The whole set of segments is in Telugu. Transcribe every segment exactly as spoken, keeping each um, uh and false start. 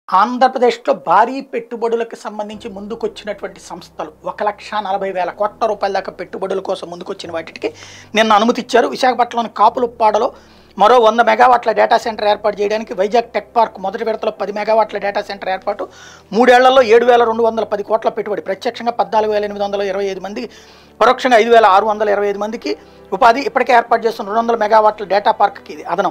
ఆంధ్రప్రదేశ్‌లో భారీ పెట్టుబడులకు సంబంధించి ముందుకొచ్చినటువంటి సంస్థలు ఒక లక్ష నలభై వేల కోట్ల రూపాయల దాకా పెట్టుబడుల కోసం ముందుకొచ్చిన వాటికి నిన్న అనుమతి ఇచ్చారు. విశాఖపట్నంలోని కాపులుప్పాడలో మరో వంద మెగావాట్ల డేటా సెంటర్ ఏర్పాటు చేయడానికి, వైజాగ్ టెక్ పార్క్ మొదటి విడతలో పది మెగావాట్ల డేటా సెంటర్ ఏర్పాటు, మూడేళ్లలో ఏడు వేల రెండు వందల పది కోట్ల పెట్టుబడి, ప్రత్యక్షంగా పద్నాలుగు వేల ఎనిమిది వందల ఇరవై ఐదు మంది, పరోక్షంగా ఐదు వేల ఆరు వందల ఇరవై ఐదు మందికి ఉపాధి. ఇప్పటికే ఏర్పాటు చేస్తున్న రెండు వందల మెగావాట్ల డేటా పార్క్కి ఇది అదనం.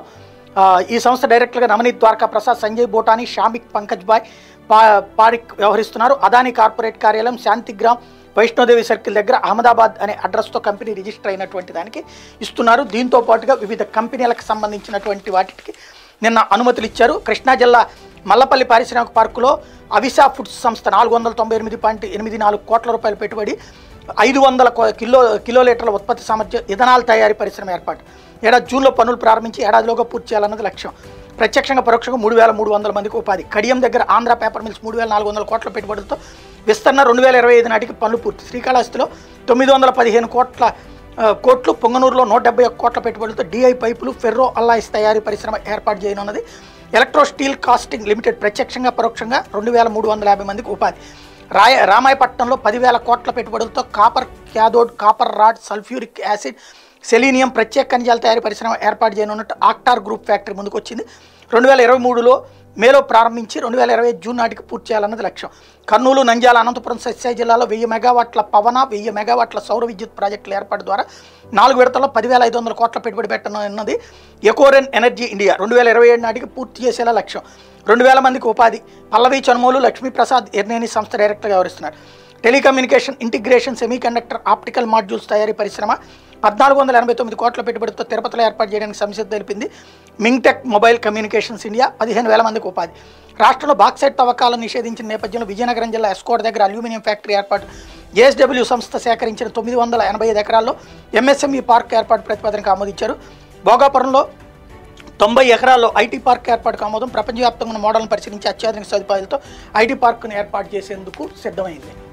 ఈ సంస్థ డైరెక్టర్గా నవనీత్ ద్వారకా ప్రసాద్, సంజయ్ బోటాని, షామిక్ పంకజ్ బాయ్ పా పారిక్ వ్యవహరిస్తున్నారు. అదానీ కార్పొరేట్ కార్యాలయం శాంతిగ్రామ్ వైష్ణోదేవి సర్కిల్ దగ్గర అహ్మదాబాద్ అనే అడ్రస్తో కంపెనీ రిజిస్టర్ అయినటువంటి దానికి ఇస్తున్నారు. దీంతో పాటుగా వివిధ కంపెనీలకు సంబంధించినటువంటి వాటికి నిన్న అనుమతులు ఇచ్చారు. కృష్ణా జిల్లా మల్లపల్లి పారిశ్రామిక పార్కులో అవిసా ఫుడ్స్ సంస్థ నాలుగు వందల తొంభై ఎనిమిది పాయింట్ ఎనిమిది నాలుగు కోట్ల రూపాయల పెట్టుబడి, ఐదు వందల కిలో కిలో లీటర్ల ఉత్పత్తి సామర్థ్యం, ఇథనాల్ తయారీ పరిశ్రమ ఏర్పాటు. ఏడాది జూన్లో పనులు ప్రారంభించి ఏడాదిలోగా పూర్తి చేయాలన్నది లక్ష్యం. ప్రత్యక్షంగా పరోక్షంగా మూడు వేల మూడు వందల మందికి ఉపాధి. కడియం దగ్గర ఆంధ్ర పేపర్ మిల్స్ మూడు వేల నాలుగు వందల కోట్ల పెట్టుబడులతో విస్తరణ, రెండు వేల ఇరవై ఐదు నాటికి పనులు పూర్తి. శ్రీకాళహస్తిలో తొమ్మిది వందల పదిహేను కోట్ల కోట్లు, పొంగనూరులో నూట డెబ్బై ఒక్క కోట్ల పెట్టుబడులతో డిఐ పైపులు, ఫెర్రో అల్లాయిస్ తయారీ పరిశ్రమ ఏర్పాటు చేయనున్నది. ఎలక్ట్రో స్టీల్ కాస్టింగ్ లిమిటెడ్ ప్రత్యక్షంగా పరోక్షంగా రెండు వేల మూడు వందల యాభై మందికి ఉపాధి. రాయ రామాయపట్నంలో పదివేల కోట్ల పెట్టుబడులతో copper cathode, copper rod, sulphuric acid, selenium ప్రత్యేక ఖనిజాల తయారీ పరిశ్రమ ఏర్పాటు చేయనున్నట్టు ఆక్టార్ గ్రూప్ ఫ్యాక్టరీ ముందుకు వచ్చింది. రెండు వేల ఇరవై మూడులో మేలో ప్రారంభించి రెండు వేల ఇరవై జూన్ నాటికి పూర్తి చేయాలన్నది లక్ష్యం. కర్నూలు, నంద్యాల, అనంతపురం, సత్యసాయి జిల్లాలో వెయ్యి మెగావాట్ల పవన, వెయ్యి మెగావాట్ల సౌర విద్యుత్ ప్రాజెక్టుల ఏర్పాటు ద్వారా నాలుగు విడతల్లో పదివేల ఐదు వందల కోట్ల పెట్టుబడి పెట్టనున్నది. ఎకోరెన్ ఎనర్జీ ఇండియా రెండు వేల ఇరవై ఏడు నాటికి పూర్తి చేసేలా లక్ష్యం. రెండు వేల మందికి ఉపాధి. పల్లవి చనుమోలు, లక్ష్మీప్రసాద్ ఎర్నేని సంస్థ డైరెక్టర్గా వ్యవహరిస్తున్నారు. Telecommunication integration semiconductor optical modules తయారీ పరిశ్రమ పద్నాలుగు వందల ఎనభై తొమ్మిది కోట్ల పెట్టుబడితో తిరుపతిలో ఏర్పాటు చేయడానికి సంసిద్ధత తెలిపింది. మింగ్టెక్ మొబైల్ కమ్యూనికేషన్స్ ఇండియా పదిహేను వేల మందికి ఉపాధి. రాష్ట్రంలో బాక్సైట్ తవ్వకాలను నిషేధించిన నేపథ్యంలో విజయనగరం జిల్లా ఎస్కోట్ దగ్గర అల్యూమినియం ఫ్యాక్టరీ ఏర్పాటు. జేఎస్డబ్ల్యూ సంస్థ సేకరించిన తొమ్మిది వందల ఎనభై ఐదు ఎకరాల్లో ఎంఎస్ఎంఈ పార్క్ ఏర్పాటు ప్రతిపాదనకు ఆమోదించారు. భోగాపురంలో తొంభై ఎకరాల్లో ఐటీ పార్క్ ఏర్పాటుకు ఆమోదం. ప్రపంచవ్యాప్తంగా ఉన్న మోడల్ను పరిశీలించి అత్యాధునిక సదుపాయాలతో ఐటీ పార్కును ఏర్పాటు చేసేందుకు సిద్ధమైంది.